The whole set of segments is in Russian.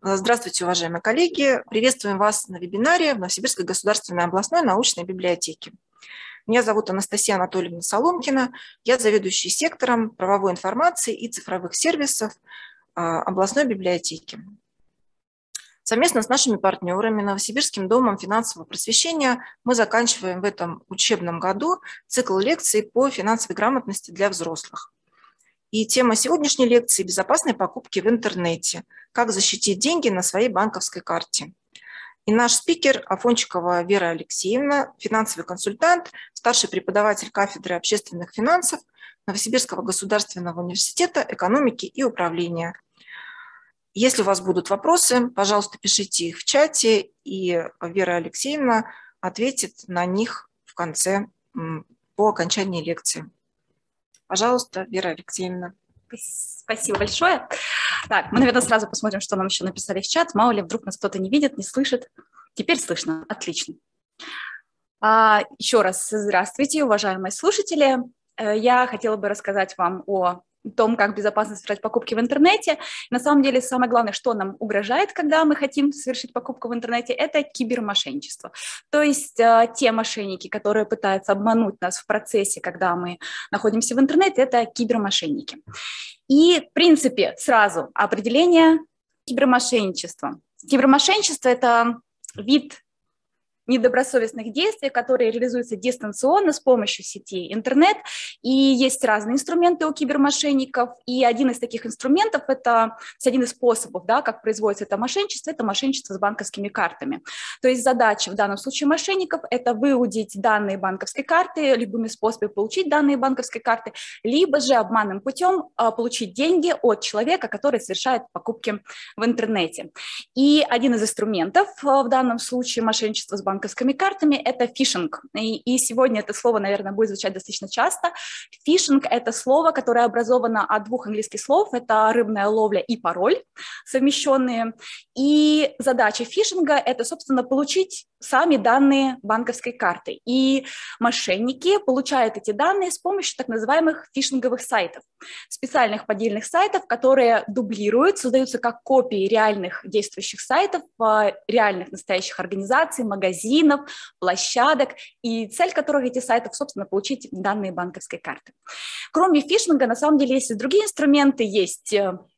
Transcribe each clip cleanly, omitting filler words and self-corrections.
Здравствуйте, уважаемые коллеги. Приветствуем вас на вебинаре в Новосибирской государственной областной научной библиотеке. Меня зовут Анастасия Анатольевна Соломкина. Я заведующий сектором правовой информации и цифровых сервисов областной библиотеки. Совместно с нашими партнерами Новосибирским домом финансового просвещения мы заканчиваем в этом учебном году цикл лекций по финансовой грамотности для взрослых. И тема сегодняшней лекции – безопасные покупки в интернете. Как защитить деньги на своей банковской карте. И наш спикер Афончикова Вера Алексеевна, финансовый консультант, старший преподаватель кафедры общественных финансов Новосибирского государственного университета экономики и управления. Если у вас будут вопросы, пожалуйста, пишите их в чате, и Вера Алексеевна ответит на них в конце, по окончании лекции. Пожалуйста, Вера Алексеевна. Спасибо большое. Так, мы, наверное, сразу посмотрим, что нам еще написали в чат. Мало ли, вдруг нас кто-то не видит, не слышит. Теперь слышно. Отлично. Еще раз здравствуйте, уважаемые слушатели. Я хотела бы рассказать вам о том, как безопасно совершать покупки в интернете. На самом деле, самое главное, что нам угрожает, когда мы хотим совершить покупку в интернете, это кибермошенничество. То есть те мошенники, которые пытаются обмануть нас в процессе, когда мы находимся в интернете, это кибермошенники. И, в принципе, сразу определение кибермошенничества. Кибермошенничество – это вид недобросовестных действий, которые реализуются дистанционно с помощью сети интернет, и есть разные инструменты у кибермошенников, и один из таких инструментов, это один из способов, да, как производится это мошенничество с банковскими картами. То есть задача в данном случае мошенников – это выудить данные банковской карты, любыми способами получить данные банковской карты, либо же обманным путем получить деньги от человека, который совершает покупки в интернете. И один из инструментов в данном случае мошенничества с банковскими картами – это фишинг. И сегодня это слово, наверное, будет звучать достаточно часто. Фишинг – это слово, которое образовано от двух английских слов. Это рыбная ловля и пароль, совмещенные. И задача фишинга – это, собственно, получить сами данные банковской карты. И мошенники получают эти данные с помощью так называемых фишинговых сайтов, специальных поддельных сайтов, которые дублируют, создаются как копии реальных действующих сайтов, реальных настоящих организаций, магазинов, площадок, и цель которых этих сайтов, собственно, получить данные банковской карты. Кроме фишинга, на самом деле, есть и другие инструменты, есть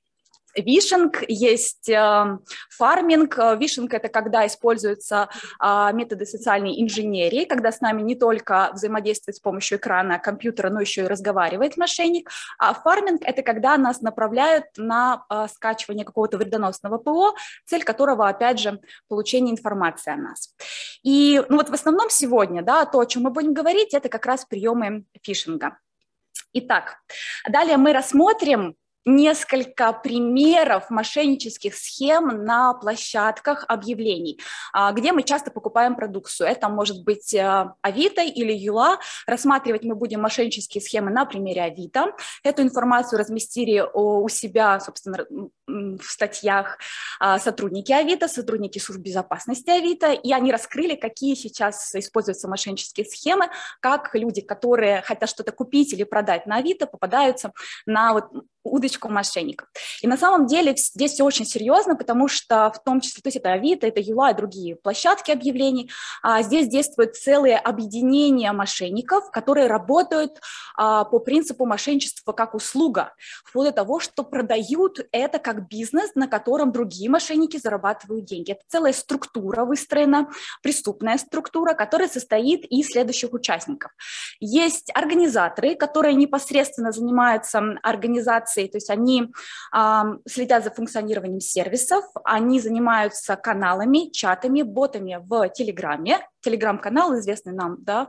вишинг, есть фарминг. Вишинг – это когда используются методы социальной инженерии, когда с нами не только взаимодействует с помощью экрана компьютера, но еще и разговаривает мошенник. А фарминг – это когда нас направляют на скачивание какого-то вредоносного ПО, цель которого, опять же, получение информации о нас. И вот в основном сегодня, да, то, о чем мы будем говорить, это как раз приемы фишинга. Итак, далее мы рассмотрим несколько примеров мошеннических схем на площадках объявлений, где мы часто покупаем продукцию. Это может быть Авито или Юла. Рассматривать мы будем мошеннические схемы на примере Авито. Эту информацию разместили у себя, собственно, в статьях сотрудники Авито, сотрудники служб безопасности Авито, и они раскрыли, какие сейчас используются мошеннические схемы, как люди, которые хотят что-то купить или продать на Авито, попадаются на удочку мошенников. И на самом деле здесь все очень серьезно, потому что в том числе, то есть это Авито, это Юла и другие площадки объявлений, здесь действуют целые объединения мошенников, которые работают по принципу мошенничества как услуга, вплоть до того, что продают это как бизнес, на котором другие мошенники зарабатывают деньги. Это целая структура выстроена, преступная структура, которая состоит из следующих участников. Есть организаторы, которые непосредственно занимаются организацией, то есть они следят за функционированием сервисов, они занимаются каналами, чатами, ботами в Телеграме. Телеграм-канал известный нам, да,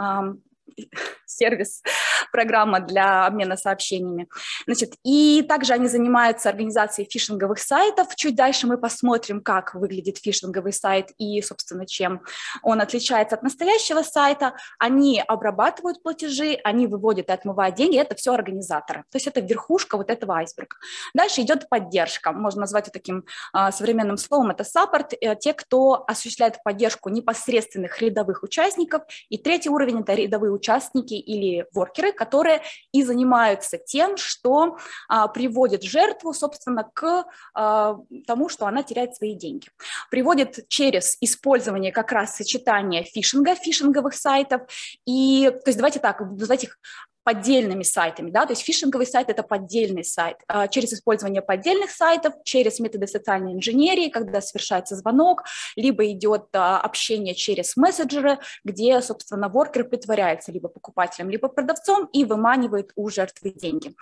сервис, программа для обмена сообщениями. Значит, и также они занимаются организацией фишинговых сайтов. Чуть дальше мы посмотрим, как выглядит фишинговый сайт и, собственно, чем он отличается от настоящего сайта. Они обрабатывают платежи, они выводят и отмывают деньги. Это все организаторы. То есть это верхушка вот этого айсберга. Дальше идет поддержка. Можно назвать это таким современным словом. Это саппорт. Те, кто осуществляет поддержку непосредственных рядовых участников. И третий уровень – это рядовые участники или воркеры, которые и занимаются тем, что приводит жертву, собственно, к тому, что она теряет свои деньги. Приводит через использование как раз сочетания фишинга, фишинговых сайтов. И, то есть давайте так, называть их поддельными сайтами, да, то есть фишинговый сайт – это поддельный сайт. Через использование поддельных сайтов, через методы социальной инженерии, когда совершается звонок, либо идет общение через мессенджеры, где, собственно, воркер притворяется либо покупателем, либо продавцом и выманивает у жертвы деньги.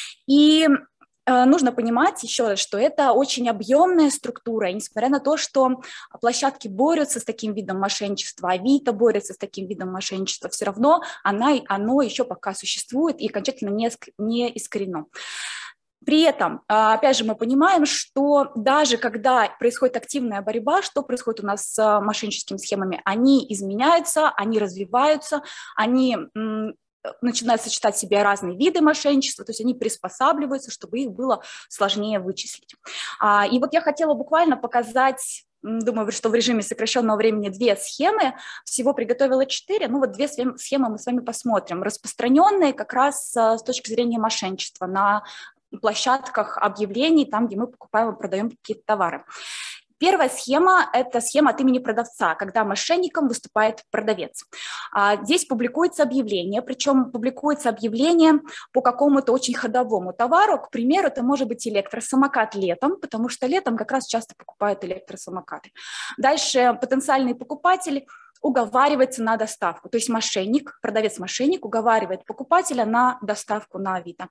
И нужно понимать еще раз, что это очень объемная структура, и несмотря на то, что площадки борются с таким видом мошенничества, Авито борется с таким видом мошенничества, все равно оно еще пока существует и окончательно не искорено. При этом, опять же, мы понимаем, что даже когда происходит активная борьба, что происходит у нас с мошенническими схемами, они изменяются, они развиваются, они начинают сочетать в себе разные виды мошенничества, то есть они приспосабливаются, чтобы их было сложнее вычислить. И вот я хотела буквально показать, думаю, что в режиме сокращенного времени 2 схемы, всего приготовила 4, ну вот 2 схемы мы с вами посмотрим, распространенные как раз с точки зрения мошенничества на площадках объявлений, там, где мы покупаем и продаем какие-то товары. Первая схема – это схема от имени продавца, когда мошенником выступает продавец. Здесь публикуется объявление, причем публикуется объявление по какому-то очень ходовому товару. К примеру, это может быть электросамокат летом, потому что летом как раз часто покупают электросамокаты. Дальше потенциальный покупатель уговаривается на доставку, то есть мошенник, продавец-мошенник уговаривает покупателя на доставку на Авито.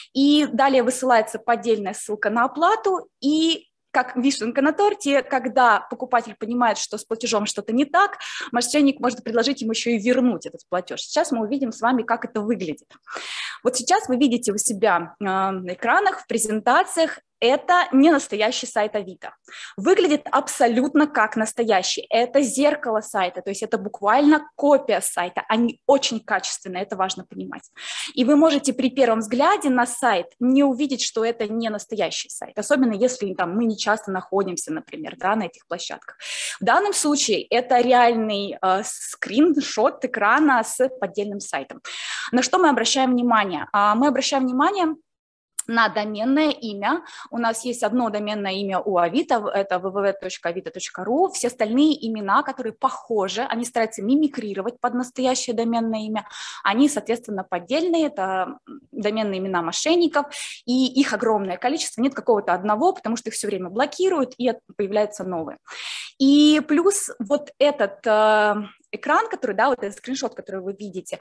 И далее высылается поддельная ссылка на оплату, и как вишенка на торте, когда покупатель понимает, что с платежом что-то не так, мошенник может предложить ему еще и вернуть этот платеж. Сейчас мы увидим с вами, как это выглядит. Вот сейчас вы видите у себя на экранах, в презентациях, это не настоящий сайт Авито. Выглядит абсолютно как настоящий. Это зеркало сайта, то есть это буквально копия сайта. Они очень качественные, это важно понимать. И вы можете при первом взгляде на сайт не увидеть, что это не настоящий сайт, особенно если там, мы не часто находимся, например, да, на этих площадках. В данном случае это реальный скриншот экрана с поддельным сайтом. На что мы обращаем внимание? Мы обращаем внимание на доменное имя. У нас есть одно доменное имя у Авито, это www.avito.ru. Все остальные имена, которые похожи, они стараются мимикрировать под настоящее доменное имя, они, соответственно, поддельные, это доменные имена мошенников, и их огромное количество, нет какого-то одного, потому что их все время блокируют, и появляются новые. И плюс вот этот экран, который, да, вот этот скриншот, который вы видите,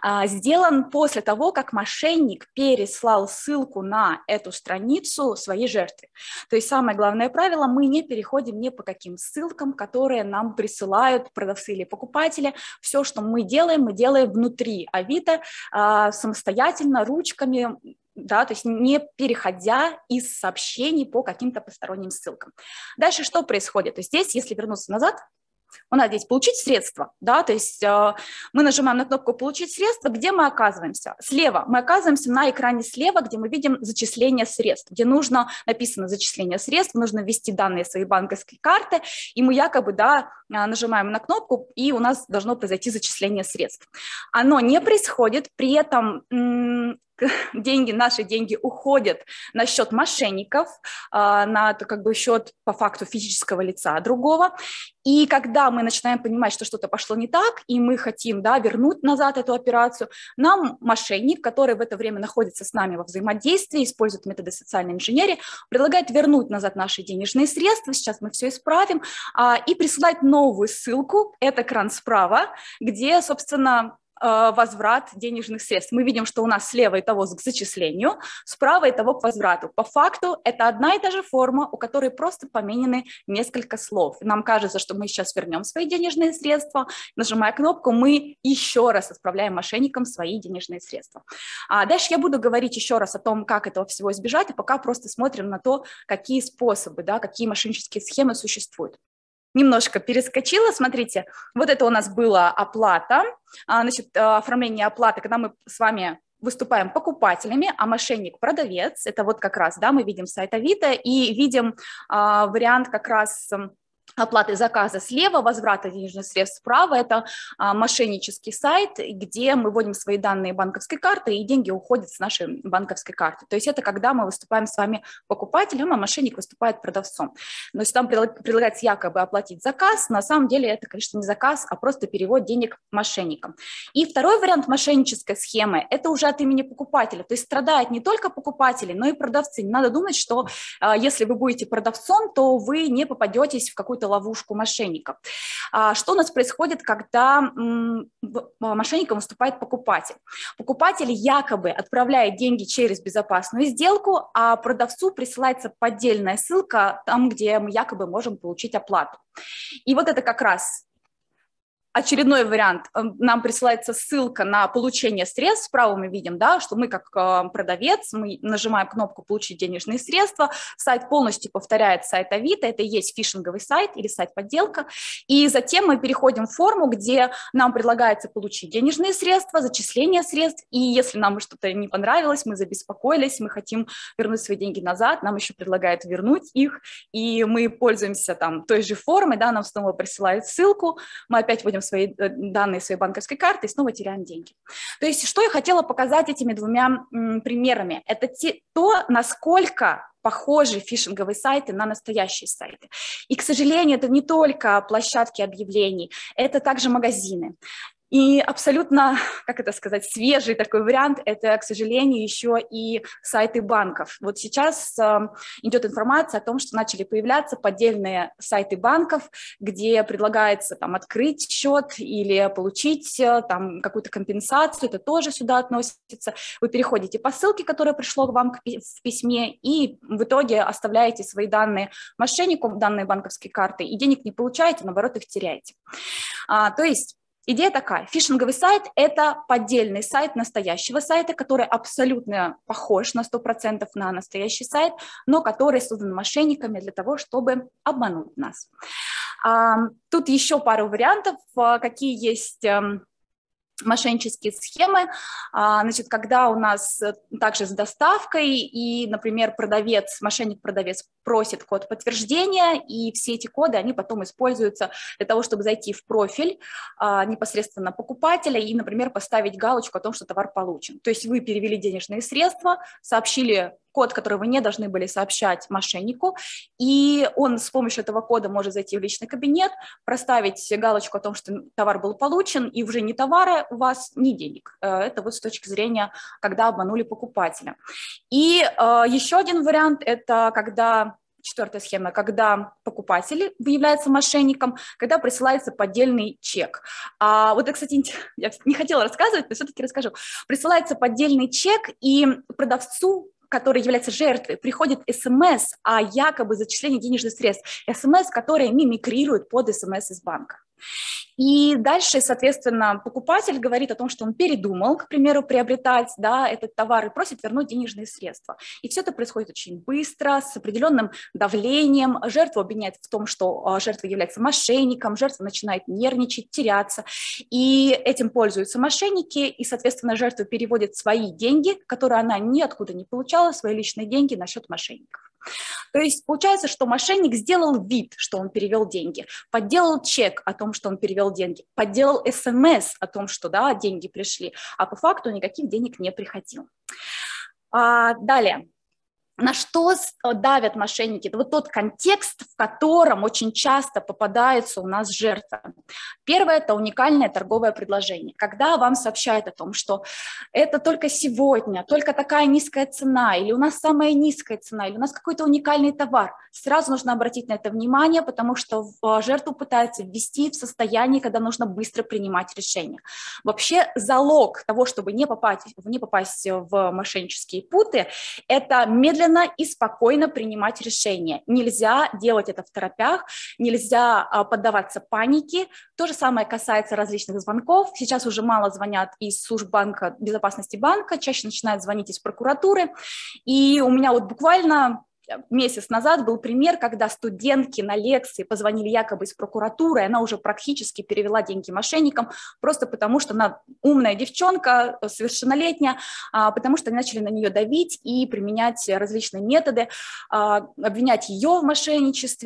сделан после того, как мошенник переслал ссылку на эту страницу своей жертве. То есть самое главное правило, мы не переходим ни по каким ссылкам, которые нам присылают продавцы или покупатели. Все, что мы делаем внутри Авито, самостоятельно, ручками, да, то есть не переходя из сообщений по каким-то посторонним ссылкам. Дальше что происходит? То есть здесь, если вернуться назад, у нас здесь «Получить средства», да, то есть мы нажимаем на кнопку «Получить средства», где мы оказываемся? Слева. Мы оказываемся на экране слева, где мы видим зачисление средств, где написано «Зачисление средств», нужно ввести данные своей банковской карты, и мы якобы, да, нажимаем на кнопку, и у нас должно произойти зачисление средств. Оно не происходит, при этом наши деньги уходят на счет мошенников, на как бы счет по факту физического лица другого. И когда мы начинаем понимать, что что-то пошло не так, и мы хотим, да, вернуть назад эту операцию, нам мошенник, который в это время находится с нами во взаимодействии, использует методы социальной инженерии, предлагает вернуть назад наши денежные средства, сейчас мы все исправим, и присылать новую ссылку, это экран справа, где, собственно, возврат денежных средств. Мы видим, что у нас слева итого к зачислению, справа итого к возврату. По факту это одна и та же форма, у которой просто поменены несколько слов. Нам кажется, что мы сейчас вернем свои денежные средства, нажимая кнопку, мы еще раз отправляем мошенникам свои денежные средства. Дальше я буду говорить еще раз о том, как этого всего избежать, и пока просто смотрим на то, какие способы, да, какие мошеннические схемы существуют. Немножко перескочила, смотрите, вот это у нас была оплата, значит, оформление оплаты, когда мы с вами выступаем покупателями, а мошенник – продавец, это вот как раз, да, мы видим сайт Авито и видим вариант как раз оплаты заказа слева, возврата денежных средств справа. Это мошеннический сайт, где мы вводим свои данные банковской карты, и деньги уходят с нашей банковской карты. То есть это когда мы выступаем с вами покупателем, а мошенник выступает продавцом. Но если там предлагается якобы оплатить заказ, на самом деле это, конечно, не заказ, а просто перевод денег мошенникам. И второй вариант мошеннической схемы – это уже от имени покупателя. То есть страдают не только покупатели, но и продавцы. Не надо думать, что если вы будете продавцом, то вы не попадетесь в какую-то ловушку мошенников. Что у нас происходит, когда мошенником выступает покупатель? Покупатель якобы отправляет деньги через безопасную сделку, а продавцу присылается поддельная ссылка там, где мы якобы можем получить оплату. И вот это как раз очередной вариант. Нам присылается ссылка на получение средств. Справа мы видим, да, что мы как продавец, мы нажимаем кнопку «Получить денежные средства». Сайт полностью повторяет сайт Авито. Это и есть фишинговый сайт или сайт-подделка. И затем мы переходим в форму, где нам предлагается получить денежные средства, зачисление средств. И если нам что-то не понравилось, мы забеспокоились, мы хотим вернуть свои деньги назад, нам еще предлагают вернуть их. И мы пользуемся там той же формой, да, нам снова присылают ссылку, мы опять вводим свои данные своей банковской карты и снова теряем деньги. То есть что я хотела показать этими двумя примерами? Это то, насколько похожи фишинговые сайты на настоящие сайты. И, к сожалению, это не только площадки объявлений, это также магазины. И абсолютно, как это сказать, свежий такой вариант – это, к сожалению, еще и сайты банков. Вот сейчас идет информация о том, что начали появляться поддельные сайты банков, где предлагается там открыть счет или получить там какую-то компенсацию, это тоже сюда относится. Вы переходите по ссылке, которая пришла к вам в письме, и в итоге оставляете свои данные мошеннику, данные банковской карты, и денег не получаете, наоборот, их теряете. То есть идея такая. Фишинговый сайт – это поддельный сайт настоящего сайта, который абсолютно похож на 100% на настоящий сайт, но который создан мошенниками для того, чтобы обмануть нас. Тут еще пару вариантов, какие есть мошеннические схемы. Значит, когда у нас также с доставкой и, например, мошенник-продавец просит код подтверждения, и все эти коды, они потом используются для того, чтобы зайти в профиль непосредственно покупателя и, например, поставить галочку о том, что товар получен. То есть вы перевели денежные средства, сообщили код, который вы не должны были сообщать мошеннику, и он с помощью этого кода может зайти в личный кабинет, проставить галочку о том, что товар был получен, и уже ни товара у вас, ни денег. Это вот с точки зрения, когда обманули покупателя. И еще один вариант – это четвертая схема, когда покупатель является мошенником, когда присылается поддельный чек. Вот это, кстати, я не хотела рассказывать, но все-таки расскажу. Присылается поддельный чек, и продавцу, который является жертвой, приходит СМС о якобы зачислении денежных средств. СМС, которые мимикрируют под СМС из банка. И дальше, соответственно, покупатель говорит о том, что он передумал, к примеру, приобретать, да, этот товар и просит вернуть денежные средства. И все это происходит очень быстро, с определенным давлением. Жертва обвиняет в том, что жертва является мошенником, жертва начинает нервничать, теряться. И этим пользуются мошенники, и, соответственно, жертва переводит свои деньги, которые она ниоткуда не получала, свои личные деньги на счет мошенников. То есть получается, что мошенник сделал вид, что он перевел деньги, подделал чек о том, что он перевел деньги, подделал СМС о том, что да, деньги пришли, а по факту никаких денег не приходило. Далее. На что давят мошенники? Это вот тот контекст, в котором очень часто попадается у нас жертва. Первое – это уникальное торговое предложение. Когда вам сообщают о том, что это только сегодня, только такая низкая цена, или у нас самая низкая цена, или у нас какой-то уникальный товар, сразу нужно обратить на это внимание, потому что жертву пытаются ввести в состояние, когда нужно быстро принимать решения. Вообще залог того, чтобы не попасть в мошеннические путы, это медленно и спокойно принимать решения. Нельзя делать это второпях, нельзя поддаваться панике. То же самое касается различных звонков. Сейчас уже мало звонят из служб банка, безопасности банка, чаще начинают звонить из прокуратуры. И у меня вот буквально месяц назад был пример, когда студентки на лекции позвонили якобы из прокуратуры, и она уже практически перевела деньги мошенникам, просто потому что она умная девчонка, совершеннолетняя, потому что они начали на нее давить и применять различные методы, обвинять ее в мошенничестве.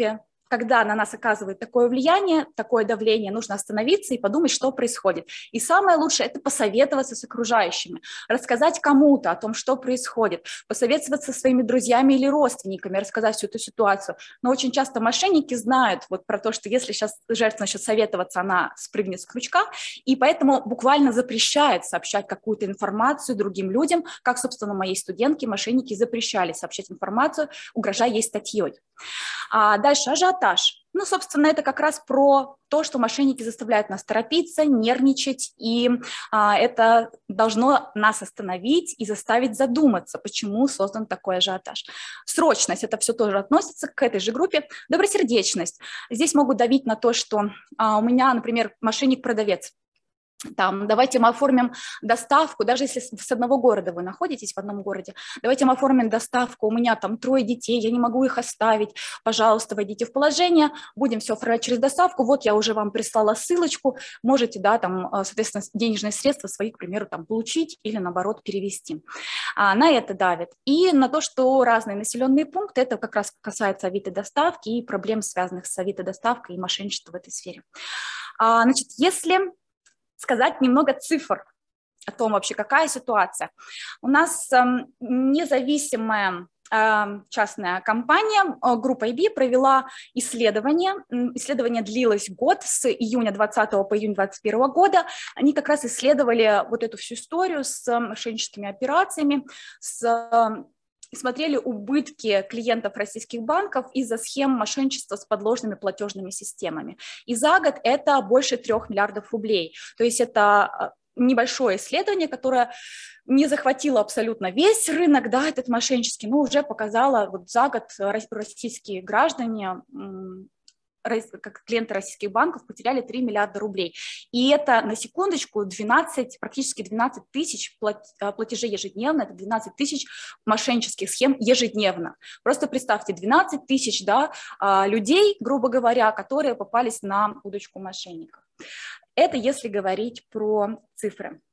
когда на нас оказывает такое влияние, такое давление, нужно остановиться и подумать, что происходит. И самое лучшее – это посоветоваться с окружающими, рассказать кому-то о том, что происходит, посоветоваться со своими друзьями или родственниками, рассказать всю эту ситуацию. Но очень часто мошенники знают вот про то, что если сейчас жертва начнет советоваться, она спрыгнет с крючка, и поэтому буквально запрещает сообщать какую-то информацию другим людям, как, собственно, моей студентке мошенники запрещали сообщать информацию, угрожая ей статьей. А дальше ажиотаж. Ну, собственно, это как раз про то, что мошенники заставляют нас торопиться, нервничать, и это должно нас остановить и заставить задуматься, почему создан такой ажиотаж. Срочность – это все тоже относится к этой же группе. Добросердечность. Здесь могут давить на то, что у меня, например, мошенник-продавец. Там, давайте мы оформим доставку, даже если с одного города вы находитесь, в одном городе, давайте мы оформим доставку, у меня там 3 детей, я не могу их оставить, пожалуйста, войдите в положение, будем все оформлять через доставку, вот я уже вам прислала ссылочку, можете, да, там, соответственно, денежные средства свои, к примеру, там, получить или, наоборот, перевести. На это давит. И на то, что разные населенные пункты, это как раз касается авито-доставки и проблем, связанных с авито-доставкой и мошенничеством в этой сфере. Значит, если сказать немного цифр о том вообще, какая ситуация. У нас независимая частная компания, группа IB, провела исследование. Исследование длилось год, с июня 2020 по июнь 2021 года. Они как раз исследовали вот эту всю историю с мошенническими операциями, смотрели убытки клиентов российских банков из-за схем мошенничества с подложными платежными системами. И за год это больше 3 миллиардов рублей. То есть это небольшое исследование, которое не захватило абсолютно весь рынок, да, этот мошеннический, но уже показало вот за год российские граждане, как клиенты российских банков, потеряли 3 миллиарда рублей. И это, на секундочку, практически 12 тысяч платежей ежедневно, это 12 тысяч мошеннических схем ежедневно. Просто представьте, 12 тысяч, да, людей, грубо говоря, которые попались на удочку мошенников. Это если говорить про цифры.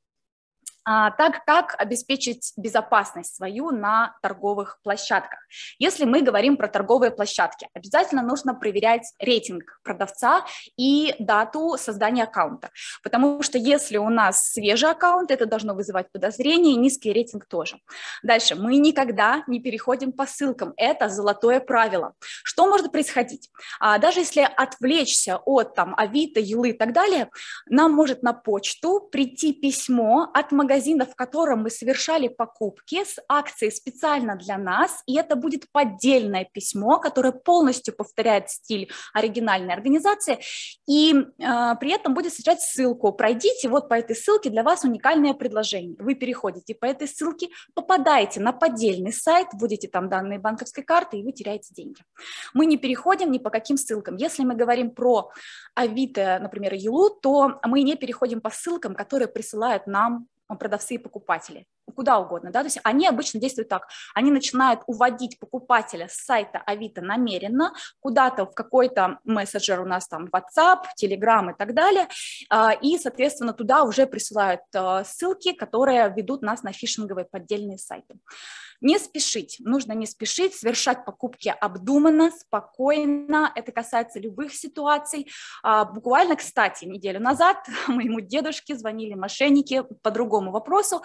Так, как обеспечить безопасность свою на торговых площадках? Если мы говорим про торговые площадки, обязательно нужно проверять рейтинг продавца и дату создания аккаунта, потому что если у нас свежий аккаунт, это должно вызывать подозрения, и низкий рейтинг тоже. Дальше, мы никогда не переходим по ссылкам, это золотое правило. Что может происходить? Даже если отвлечься от там Авито, Юлы и так далее, нам может на почту прийти письмо от магазина, в котором мы совершали покупки с акцией специально для нас, и это будет поддельное письмо, которое полностью повторяет стиль оригинальной организации, и при этом будет содержать ссылку. Пройдите вот по этой ссылке, для вас уникальное предложение. Вы переходите по этой ссылке, попадаете на поддельный сайт, вводите там данные банковской карты, и вы теряете деньги. Мы не переходим ни по каким ссылкам. Если мы говорим про Авито, например, Юлу, то мы не переходим по ссылкам, которые присылают нам продавцы и покупатели, куда угодно, да, то есть они обычно действуют так, они начинают уводить покупателя с сайта Авито намеренно куда-то в какой-то мессенджер у нас там WhatsApp, Telegram и так далее, и, соответственно, туда уже присылают ссылки, которые ведут нас на фишинговые поддельные сайты. Не спешить, нужно не спешить, совершать покупки обдуманно, спокойно, это касается любых ситуаций. Буквально, кстати, неделю назад моему дедушке звонили мошенники по другому вопросу,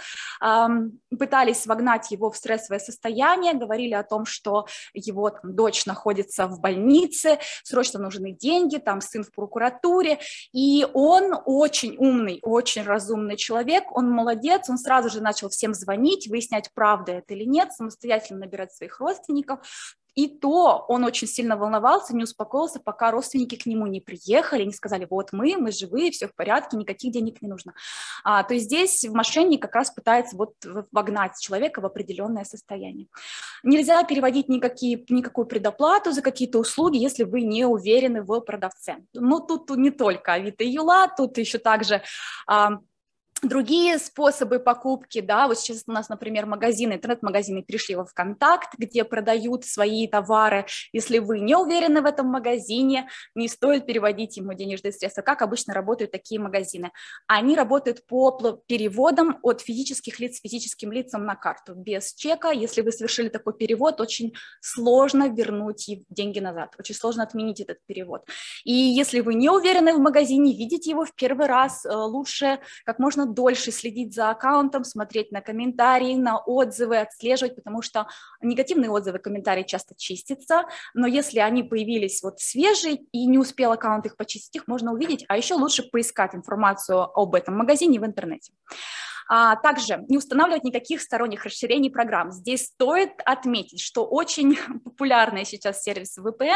пытались вогнать его в стрессовое состояние, говорили о том, что его там, дочь находится в больнице, срочно нужны деньги, там сын в прокуратуре, и он очень умный, очень разумный человек, он молодец, он сразу же начал всем звонить, выяснять, правда это или нет, самостоятельно набирать своих родственников. И то он очень сильно волновался, не успокоился, пока родственники к нему не приехали, не сказали, вот мы живые, все в порядке, никаких денег не нужно. То есть здесь мошенник как раз пытается вот вогнать человека в определенное состояние. Нельзя переводить никакую предоплату за какие-то услуги, если вы не уверены в продавце. Но тут не только Авито и Юла, тут еще также Другие способы покупки, да, вот сейчас у нас, например, магазины, интернет-магазины перешли во ВКонтакт, где продают свои товары. Если вы не уверены в этом магазине, не стоит переводить ему денежные средства. Как обычно работают такие магазины? Они работают по переводам от физических лиц физическим лицам на карту, без чека. Если вы совершили такой перевод, очень сложно вернуть деньги назад, очень сложно отменить этот перевод. И если вы не уверены в магазине, видите его в первый раз, лучше как можно дольше следить за аккаунтом, смотреть на комментарии, на отзывы, отслеживать, потому что негативные отзывы, комментарии часто чистятся, но если они появились вот свежие и не успел аккаунт их почистить, их можно увидеть, а еще лучше поискать информацию об этом магазине в интернете. Также не устанавливать никаких сторонних расширений программ. Здесь стоит отметить, что очень популярные сейчас сервисы VPN,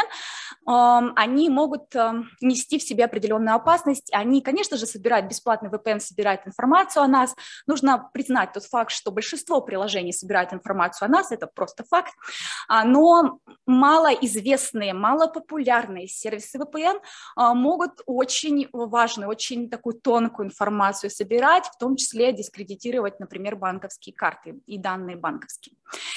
они могут нести в себе определенную опасность. Они, конечно же, собирают, бесплатный VPN собирает информацию о нас. Нужно признать тот факт, что большинство приложений собирает информацию о нас, это просто факт. Но малоизвестные, малопопулярные сервисы VPN могут очень важную, очень такую тонкую информацию собирать, в том числе дискредитировать, например, банковские карты и данные банковские.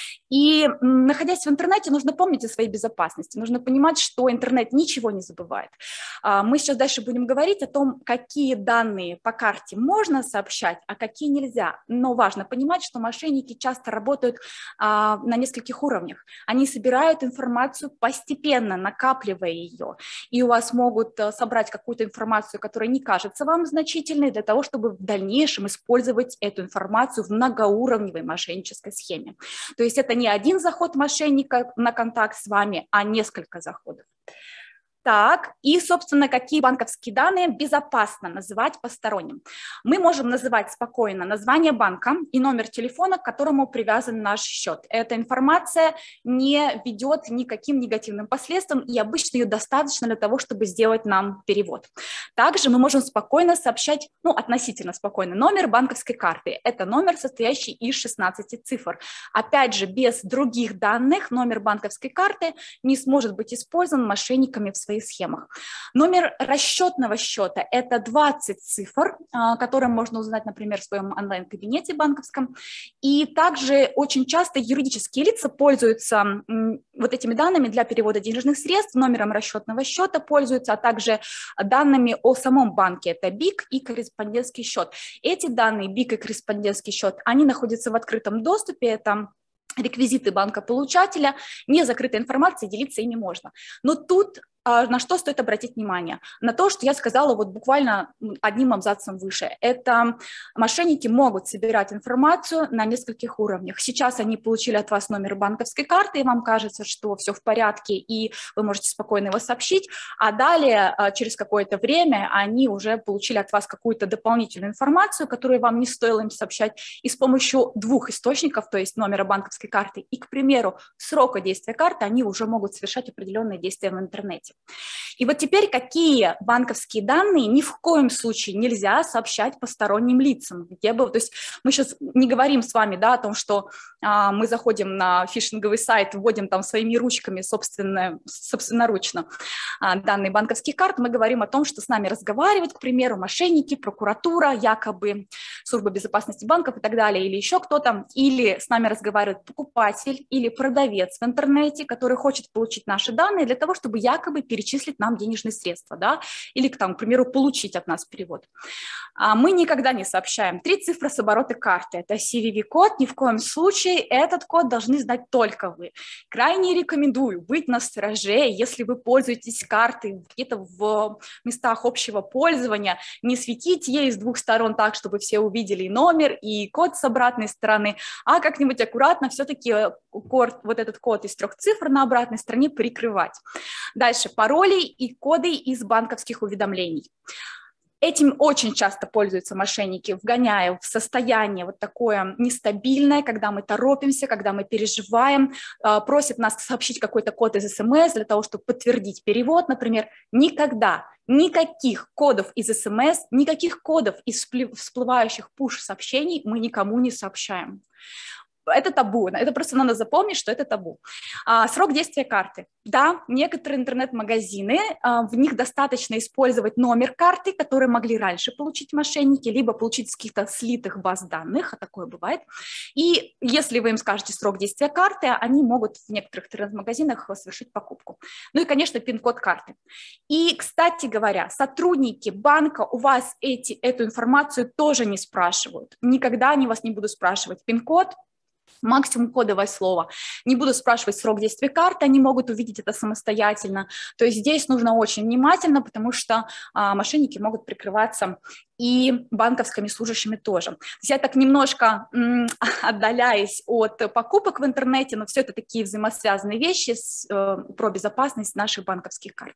И находясь в интернете, нужно помнить о своей безопасности, нужно понимать, что интернет ничего не забывает. Мы сейчас дальше будем говорить о том, какие данные по карте можно сообщать, а какие нельзя. Но важно понимать, что мошенники часто работают на нескольких уровнях. Они собирают информацию постепенно, накапливая ее. И у вас могут собрать какую-то информацию, которая не кажется вам значительной, для того, чтобы в дальнейшем использовать эту информацию в многоуровневой мошеннической схеме. То есть это не один заход мошенника на контакт с вами, а несколько заходов. Так, и, собственно, какие банковские данные безопасно называть посторонним? Мы можем называть спокойно название банка и номер телефона, к которому привязан наш счет. Эта информация не ведет никаким негативным последствиям, и обычно ее достаточно для того, чтобы сделать нам перевод. Также мы можем спокойно сообщать, относительно спокойно, номер банковской карты. Это номер, состоящий из 16 цифр. Опять же, без других данных номер банковской карты не сможет быть использован мошенниками в своих схемах. Номер расчетного счета – это 20 цифр, которые можно узнать, например, в своем онлайн-кабинете банковском. И также очень часто юридические лица пользуются вот этими данными для перевода денежных средств, номером расчетного счета пользуются, а также данными о самом банке – это БИК и корреспондентский счет. Эти данные, БИК и корреспондентский счет, они находятся в открытом доступе, это реквизиты банка-получателя, не закрытой информацией делиться ими можно. Но тут на что стоит обратить внимание? На то, что я сказала вот буквально одним абзацем выше. Это мошенники могут собирать информацию на нескольких уровнях. Сейчас они получили от вас номер банковской карты, и вам кажется, что все в порядке, и вы можете спокойно его сообщить, а далее, через какое-то время, они уже получили от вас какую-то дополнительную информацию, которую вам не стоило им сообщать, и с помощью двух источников, то есть номера банковской карты и, к примеру, срока действия карты, они уже могут совершать определенные действия в интернете. И вот теперь какие банковские данные ни в коем случае нельзя сообщать посторонним лицам. То есть мы сейчас не говорим с вами, да, о том, что мы заходим на фишинговый сайт, вводим там своими ручками собственноручно данные банковских карт. Мы говорим о том, что с нами разговаривают, к примеру, мошенники, прокуратура, якобы служба безопасности банков и так далее, или еще кто-то, или с нами разговаривает покупатель или продавец в интернете, который хочет получить наши данные для того, чтобы якобы перечислить нам денежные средства, да, или, там, к примеру, получить от нас перевод. Мы никогда не сообщаем 3 цифры с оборота карты. Это CVV-код, ни в коем случае этот код должны знать только вы. Крайне рекомендую быть настороже, если вы пользуетесь картой где-то в местах общего пользования, не светить ей с 2 сторон так, чтобы все увидели и номер, и код с обратной стороны, а как-нибудь аккуратно все-таки вот этот код из 3 цифр на обратной стороне прикрывать. Дальше пароли и коды из банковских уведомлений. Этим очень часто пользуются мошенники, вгоняя в состояние вот такое нестабильное, когда мы торопимся, когда мы переживаем, просят нас сообщить какой-то код из СМС для того, чтобы подтвердить перевод, например. Никогда никаких кодов из СМС, никаких кодов из всплывающих пуш-сообщений мы никому не сообщаем. это табу, это просто надо запомнить, что это табу. Срок действия карты. Да, некоторые интернет-магазины, в них достаточно использовать номер карты, который могли раньше получить мошенники, либо получить с каких-то слитых баз данных, а такое бывает. И если вы им скажете срок действия карты, они могут в некоторых интернет-магазинах совершить покупку. Ну и, конечно, пин-код карты. И, кстати говоря, сотрудники банка у вас эту информацию тоже не спрашивают. Никогда они вас не будут спрашивать пин-код, максимум кодовое слово. Не буду спрашивать срок действия карты, они могут увидеть это самостоятельно. То есть здесь нужно очень внимательно, потому что мошенники могут прикрываться и банковскими служащими тоже. То есть я так немножко отдаляюсь от покупок в интернете, но все это такие взаимосвязанные вещи про безопасность наших банковских карт.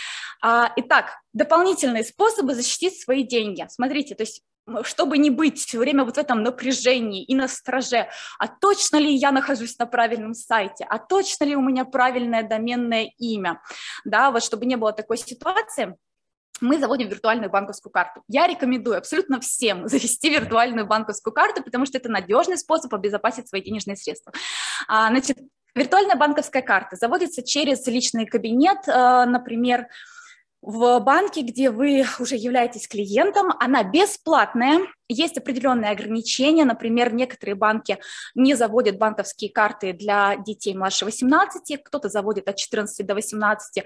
Итак, дополнительные способы защитить свои деньги. Смотрите, то есть чтобы не быть все время вот в этом напряжении и на страже, а точно ли я нахожусь на правильном сайте, а точно ли у меня правильное доменное имя, да, вот чтобы не было такой ситуации, мы заводим виртуальную банковскую карту. Я рекомендую абсолютно всем завести виртуальную банковскую карту, потому что это надежный способ обезопасить свои денежные средства. Значит, виртуальная банковская карта заводится через личный кабинет, например, в банке, где вы уже являетесь клиентом, она бесплатная, есть определенные ограничения, например, некоторые банки не заводят банковские карты для детей младше 18, кто-то заводит от 14 до 18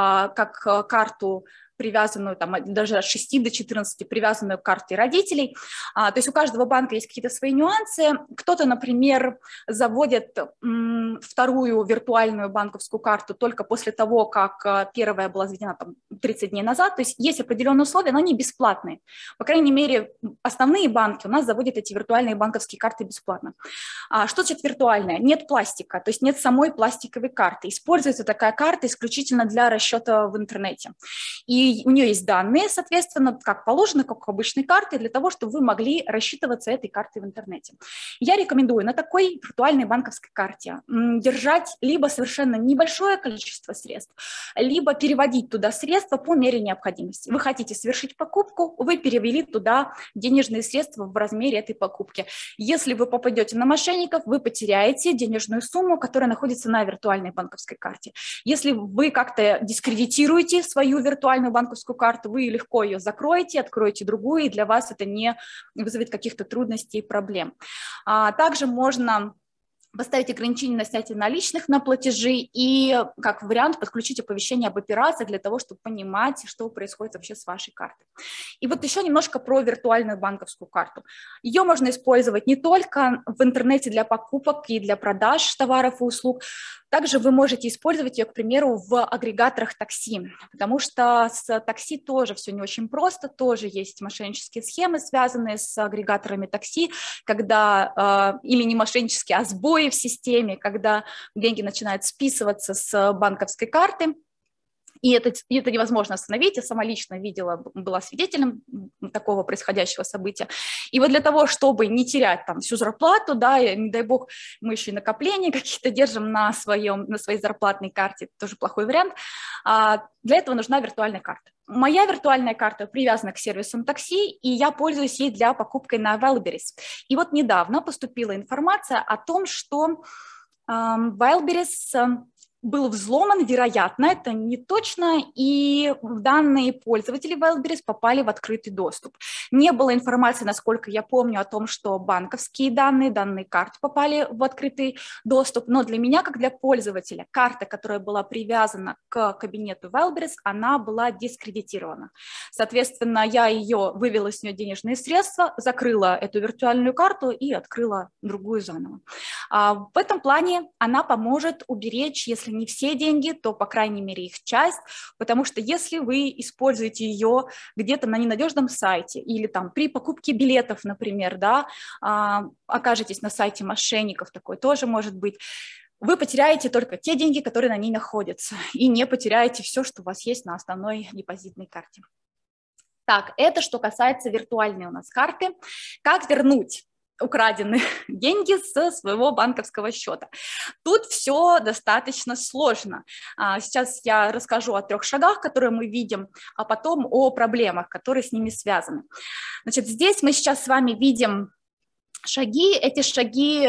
как карту, привязанную, там, даже от 6 до 14, привязанную к карте родителей. То есть у каждого банка есть какие-то свои нюансы. Кто-то, например, заводит вторую виртуальную банковскую карту только после того, как первая была заведена там, 30 дней назад. То есть есть определенные условия, но они бесплатные. По крайней мере, основные банки у нас заводят эти виртуальные банковские карты бесплатно. Что значит виртуальная? Нет пластика, то есть нет самой пластиковой карты. Используется такая карта исключительно для расчета в интернете. И у нее есть данные, соответственно, как положено, как у обычной карты, для того, чтобы вы могли рассчитываться этой картой в интернете. Я рекомендую на такой виртуальной банковской карте держать либо совершенно небольшое количество средств, либо переводить туда средства по мере необходимости. Вы хотите совершить покупку, вы перевели туда денежные средства в размере этой покупки. Если вы попадете на мошенников, вы потеряете денежную сумму, которая находится на виртуальной банковской карте. Если вы как-то дискредитируете свою виртуальную банковскую карту, вы легко ее закроете, откроете другую, и для вас это не вызовет каких-то трудностей и проблем. Также можно поставить ограничения на снятие наличных на платежи и, как вариант, подключить оповещение об операциях для того, чтобы понимать, что происходит вообще с вашей картой. И вот еще немножко про виртуальную банковскую карту. Ее можно использовать не только в интернете для покупок и для продаж товаров и услуг, также вы можете использовать ее, к примеру, в агрегаторах такси, потому что с такси тоже все не очень просто, тоже есть мошеннические схемы, связанные с агрегаторами такси, когда, или не мошеннические, а сбои в системе, когда деньги начинают списываться с банковской карты. И это невозможно остановить. Я сама лично видела, была свидетелем такого происходящего события. И вот для того, чтобы не терять там всю зарплату, да, и, не дай бог, мы еще и накопления какие-то держим на своей зарплатной карте, это тоже плохой вариант, для этого нужна виртуальная карта. Моя виртуальная карта привязана к сервисам такси, и я пользуюсь ей для покупки на Wildberries. И вот недавно поступила информация о том, что Wildberries был взломан, вероятно, это не точно, и данные пользователей Wildberries попали в открытый доступ. Не было информации, насколько я помню, о том, что банковские данные карты попали в открытый доступ, но для меня, как для пользователя, карта, которая была привязана к кабинету Wildberries, она была дискредитирована. Соответственно, я вывела с нее денежные средства, закрыла эту виртуальную карту и открыла другую заново. В этом плане она поможет уберечь, если не все деньги, то, по крайней мере, их часть, потому что если вы используете ее где-то на ненадежном сайте или там при покупке билетов, например, да, окажетесь на сайте мошенников, такое тоже может быть, вы потеряете только те деньги, которые на ней находятся, и не потеряете все, что у вас есть на основной депозитной карте. Так, это что касается виртуальной у нас карты. Как вернуть украденные деньги со своего банковского счета? Тут все достаточно сложно. Сейчас я расскажу о 3 шагах, которые мы видим, а потом о проблемах, которые с ними связаны. Значит, здесь мы сейчас с вами видим шаги. Эти шаги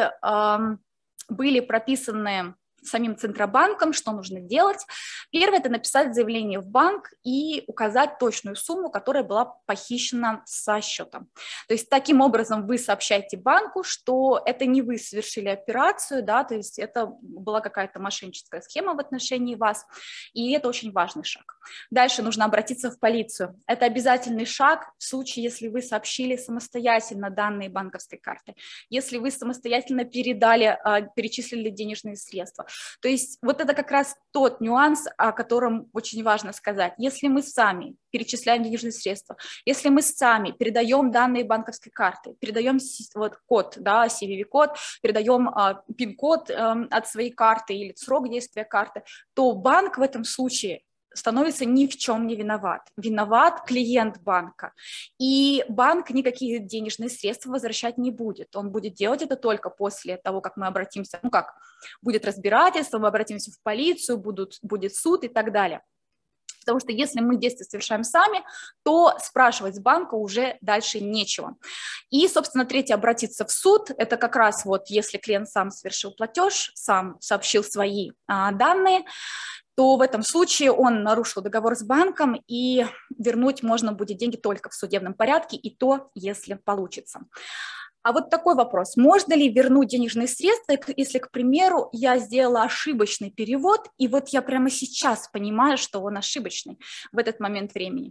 были прописаны самим Центробанком, что нужно делать. Первое – это написать заявление в банк и указать точную сумму, которая была похищена со счета. То есть таким образом вы сообщаете банку, что это не вы совершили операцию, да, то есть это была какая-то мошенническая схема в отношении вас, и это очень важный шаг. Дальше нужно обратиться в полицию. Это обязательный шаг в случае, если вы сообщили самостоятельно данные банковской карты, если вы самостоятельно перечислили денежные средства. То есть вот это как раз тот нюанс, о котором очень важно сказать. Если мы сами перечисляем денежные средства, если мы сами передаем данные банковской карты, передаем вот код, да, CVV-код, передаем пин-код от своей карты или срок действия карты, то банк в этом случае становится ни в чем не виноват. Виноват клиент банка. И банк никакие денежные средства возвращать не будет. Он будет делать это только после того, как мы обратимся, ну как, будет разбирательство, мы обратимся в полицию, будет суд и так далее. Потому что если мы действия совершаем сами, то спрашивать с банка уже дальше нечего. И, собственно, третье, обратиться в суд. Это как раз вот если клиент сам совершил платеж, сам сообщил свои данные, то в этом случае он нарушил договор с банком, и вернуть можно будет деньги только в судебном порядке, и то, если получится. А вот такой вопрос. Можно ли вернуть денежные средства, если, к примеру, я сделала ошибочный перевод, и вот я прямо сейчас понимаю, что он ошибочный в этот момент времени?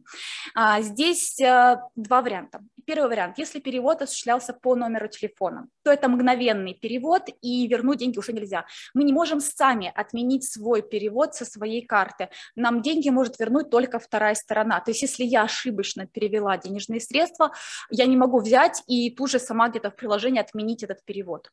Здесь два варианта. Первый вариант. Если перевод осуществлялся по номеру телефона, то это мгновенный перевод, и вернуть деньги уже нельзя. Мы не можем сами отменить свой перевод со своей карты. Нам деньги может вернуть только вторая сторона. То есть если я ошибочно перевела денежные средства, я не могу взять и тут же сама где-то в приложении отменить этот перевод.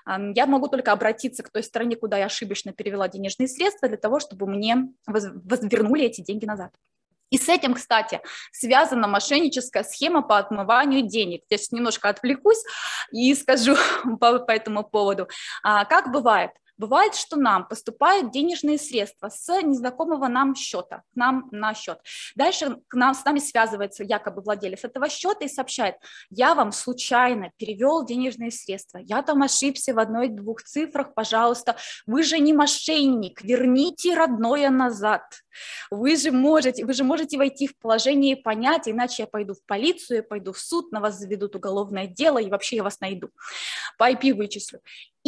Я могу только обратиться к той стороне, куда я ошибочно перевела денежные средства, для того, чтобы мне вернули эти деньги назад. И с этим, кстати, связана мошенническая схема по отмыванию денег. Здесь немножко отвлекусь и скажу по этому поводу. Как бывает? Бывает, что нам поступают денежные средства с незнакомого нам счета, к нам на счет. Дальше с нами связывается якобы владелец этого счета и сообщает: я вам случайно перевел денежные средства, я там ошибся в 1-2 цифрах, пожалуйста, вы же не мошенник, верните родное назад. Вы же можете войти в положение и понять, иначе я пойду в полицию, я пойду в суд, на вас заведут уголовное дело, и вообще я вас найду, по IP вычислю.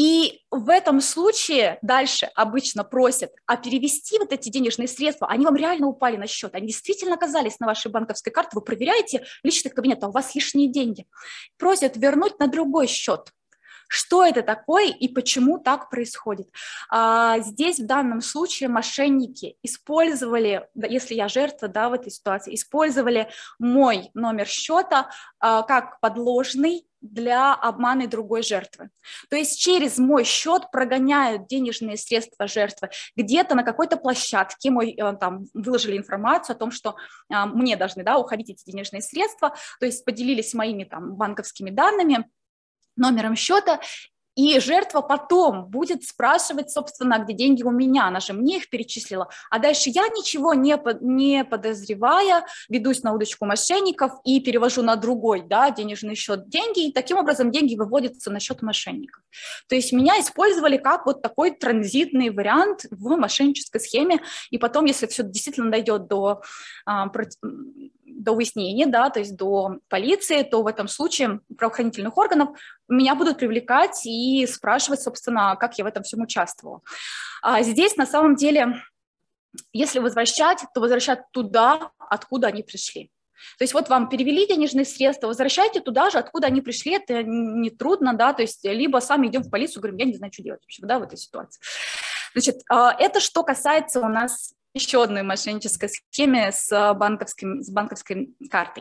И в этом случае дальше обычно просят, перевести вот эти денежные средства, они вам реально упали на счет, они действительно оказались на вашей банковской карте, вы проверяете личный кабинет, а у вас лишние деньги. Просят вернуть на другой счет. Что это такое и почему так происходит? Здесь в данном случае мошенники использовали, если я жертва, да, в этой ситуации, использовали мой номер счета как подложный для обмана другой жертвы. То есть через мой счет прогоняют денежные средства жертвы. Где-то на какой-то площадке там выложили информацию о том, что мне должны, да, уходить эти денежные средства, то есть поделились моими там банковскими данными, номером счета, и жертва потом будет спрашивать, собственно, где деньги у меня, она же мне их перечислила, а дальше я, ничего не подозревая, ведусь на удочку мошенников и перевожу на другой, да, денежный счет деньги, и таким образом деньги выводятся на счет мошенников. То есть меня использовали как вот такой транзитный вариант в мошеннической схеме, и потом, если все действительно дойдет до выяснения, да, то есть до полиции, то в этом случае правоохранительных органов меня будут привлекать и спрашивать, собственно, как я в этом всем участвовала. Здесь на самом деле, если возвращать, то возвращать туда, откуда они пришли. То есть вот вам перевели денежные средства, возвращайте туда же, откуда они пришли, это не трудно, да, то есть либо сами идем в полицию, говорим, я не знаю, что делать вообще, да, в этой ситуации. Значит, это что касается у нас еще одной мошеннической схемы с банковской картой.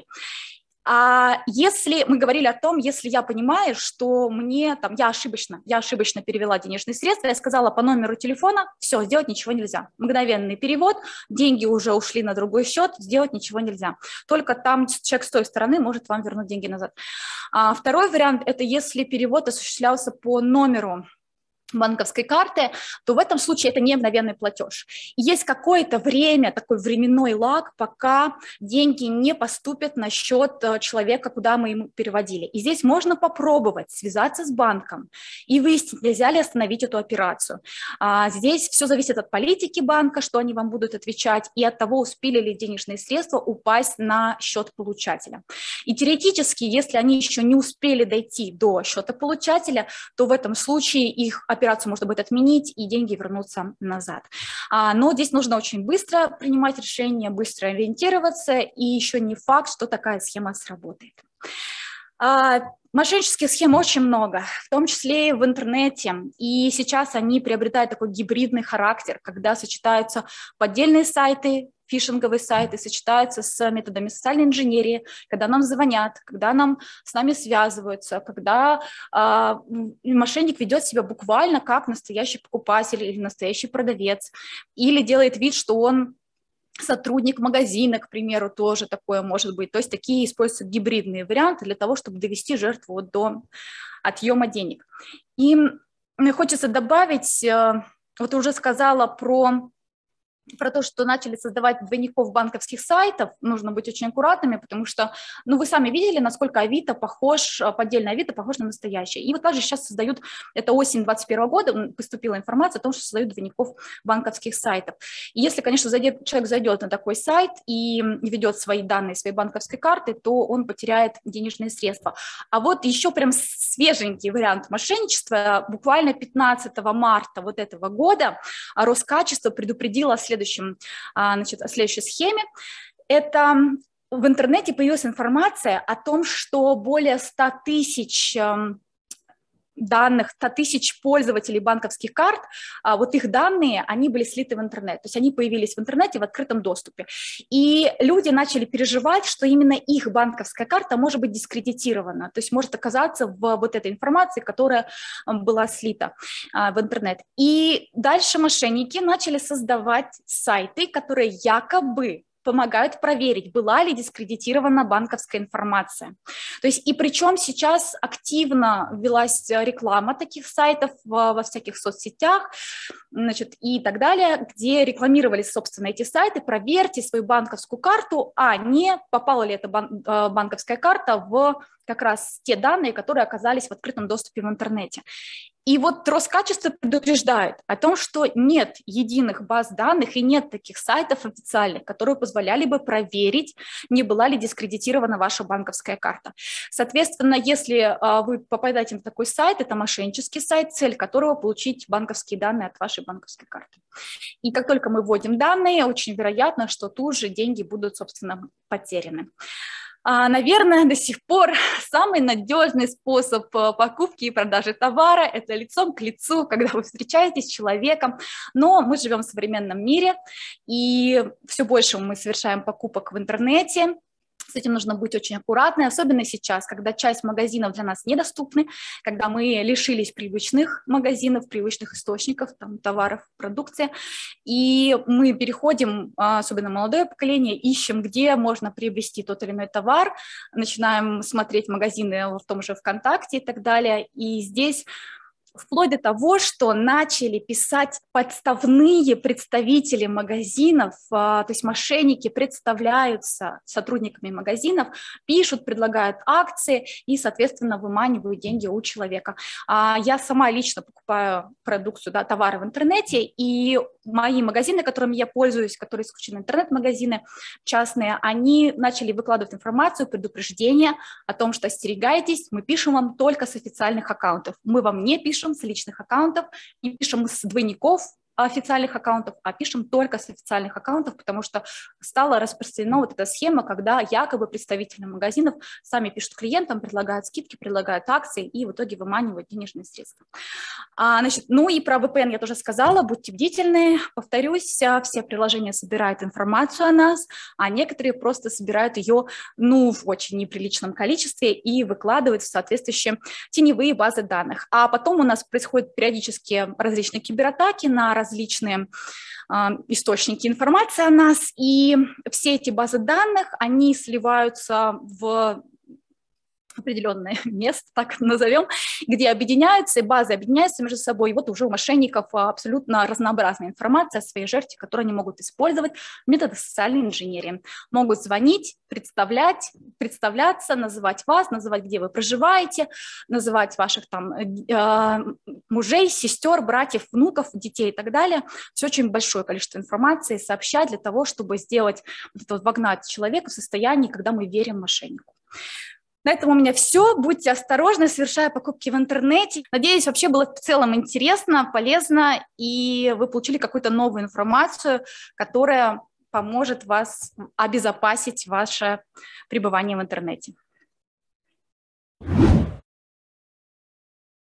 Если мы говорили о том, если я понимаю, что я ошибочно перевела денежные средства, я сказала по номеру телефона, все, сделать ничего нельзя. Мгновенный перевод, деньги уже ушли на другой счет, сделать ничего нельзя. Только там человек с той стороны может вам вернуть деньги назад. Второй вариант – это если перевод осуществлялся по номеру банковской карты, то в этом случае это не мгновенный платеж. И есть какое-то время, такой временной лаг, пока деньги не поступят на счет человека, куда мы ему переводили. И здесь можно попробовать связаться с банком и выяснить, нельзя ли остановить эту операцию. Здесь все зависит от политики банка, что они вам будут отвечать, и от того, успели ли денежные средства упасть на счет получателя. И теоретически, если они еще не успели дойти до счета получателя, то в этом случае их операцию можно будет отменить и деньги вернутся назад. Но здесь нужно очень быстро принимать решения, быстро ориентироваться, и еще не факт, что такая схема сработает. Мошеннических схем очень много, в том числе и в интернете, и сейчас они приобретают такой гибридный характер, когда сочетаются поддельные сайты, фишинговые сайты, сочетаются с методами социальной инженерии, когда нам звонят, когда с нами связываются, когда мошенник ведет себя буквально как настоящий покупатель или настоящий продавец, или делает вид, что он сотрудник магазина, к примеру, тоже такое может быть. То есть такие используются гибридные варианты для того, чтобы довести жертву до отъема денег. И хочется добавить, вот уже сказала про то, что начали создавать двойников банковских сайтов, нужно быть очень аккуратными, потому что, вы сами видели, насколько Авито похож, поддельный Авито похож на настоящий. И вот также сейчас создают, это осень 2021 года, поступила информация о том, что создают двойников банковских сайтов. И если, конечно, человек зайдет на такой сайт и ведет свои данные, своей банковской карты, то он потеряет денежные средства. А вот еще прям свеженький вариант мошенничества. Буквально 15 марта вот этого года Роскачество предупредило о следующей схеме. Это в интернете появилась информация о том, что более 100 тысяч данных, 100 тысяч пользователей банковских карт, вот их данные, они были слиты в интернет, то есть они появились в интернете в открытом доступе. И люди начали переживать, что именно их банковская карта может быть дискредитирована, то есть может оказаться в вот этой информации, которая была слита в интернет. И дальше мошенники начали создавать сайты, которые якобы помогают проверить, была ли дискредитирована банковская информация. То есть и причем сейчас активно велась реклама таких сайтов во всяких соцсетях, и так далее, где рекламировались, собственно, эти сайты. Проверьте свою банковскую карту, а не попала ли эта банковская карта в как раз те данные, которые оказались в открытом доступе в интернете. И вот Роскачество предупреждает о том, что нет единых баз данных и нет таких сайтов официальных, которые позволяли бы проверить, не была ли дискредитирована ваша банковская карта. Соответственно, если вы попадаете на такой сайт, это мошеннический сайт, цель которого получить банковские данные от вашей банковской карты. И как только мы вводим данные, очень вероятно, что тут же деньги будут, собственно, потеряны. Наверное, до сих пор самый надежный способ покупки и продажи товара – это лицом к лицу, когда вы встречаетесь с человеком. Но мы живем в современном мире, и все больше мы совершаем покупок в интернете. С этим нужно быть очень аккуратной, особенно сейчас, когда часть магазинов для нас недоступны, когда мы лишились привычных магазинов, привычных источников товаров, продукции, и мы переходим, особенно молодое поколение, ищем, где можно приобрести тот или иной товар, начинаем смотреть магазины в том же ВКонтакте и так далее, и здесь вплоть до того, что начали писать подставные представители магазинов, то есть мошенники представляются сотрудниками магазинов, пишут, предлагают акции и, соответственно, выманивают деньги у человека. Я сама лично покупаю продукцию, товары в интернете, и мои магазины, которыми я пользуюсь, которые исключительно интернет-магазины частные, они начали выкладывать информацию, предупреждение о том, что остерегайтесь, мы пишем вам только с официальных аккаунтов, мы вам не пишем с личных аккаунтов, не пишем с двойников официальных аккаунтов, а пишем только с официальных аккаунтов, потому что стала распространена вот эта схема, когда якобы представители магазинов сами пишут клиентам, предлагают скидки, предлагают акции и в итоге выманивают денежные средства. И про VPN я тоже сказала, будьте бдительны, повторюсь, все приложения собирают информацию о нас, а некоторые просто собирают ее, в очень неприличном количестве и выкладывают в соответствующие теневые базы данных. А потом у нас происходят периодически различные кибератаки на различные источники информации о нас, и все эти базы данных, они сливаются в определенное место, так назовем, где объединяются, и базы объединяются между собой. И вот уже у мошенников абсолютно разнообразная информация о своей жертве, которую они могут использовать в методах социальной инженерии. Могут звонить, представляться, называть вас, называть, где вы проживаете, называть ваших там мужей, сестер, братьев, внуков, детей и так далее. Все очень большое количество информации сообщать для того, чтобы сделать, вогнать человека в состояние, когда мы верим мошеннику. На этом у меня все. Будьте осторожны, совершая покупки в интернете. Надеюсь, вообще было в целом интересно, полезно, и вы получили какую-то новую информацию, которая поможет вас обезопасить ваше пребывание в интернете.